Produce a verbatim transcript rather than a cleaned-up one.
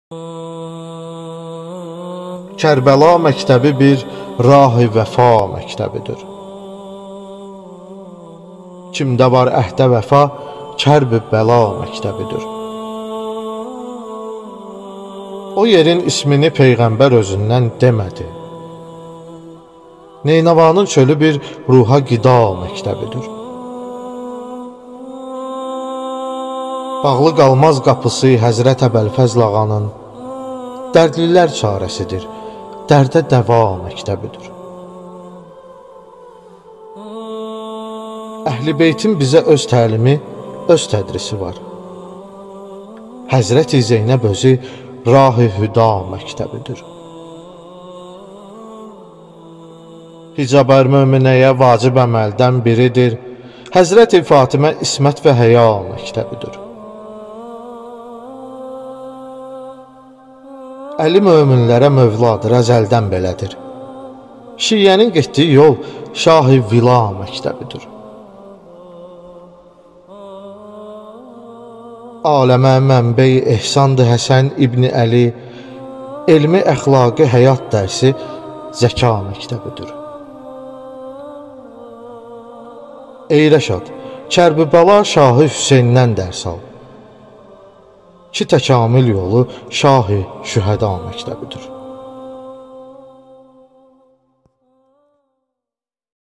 Kərbəla məktəbi bir rah-i vəfa məktəbidir. Kimdə var əhdə vəfa, kərb-i bəla məktəbidir. O yerin ismini Peyğəmbər özündən demədi. Neynavanın çölü bir ruha qida məktəbidir. Bağlı qalmaz qapısı Həzrət Əbəlfəzl ağanın dərdlilər çarəsidir, dərdə dəva məktəbidir. Əhl-i Beytin bizə öz təlimi, öz tədrisi var. Həzrət-i Zeynəb özü rah-i hüda məktəbidir. Hicab-ər möminəyə vacib əməldən biridir. Həzrət-i Fatimə ismət və həya məktəbidir. Əli möminlərə mövladır, əzəldən belədir. Şiyyənin getdiyi yol Şah-ı Vila məktəbidir. Aləmə mənbə-i ehsandır Həsən İbni Əli, elmi əxlaqı həyat dərsi zəka məktəbidir. Ey Rəşad, Kərbəla Şahı Hüseyndən dərs al. Ki təkamül yolu Şah-ı Şühəda məktəbidir.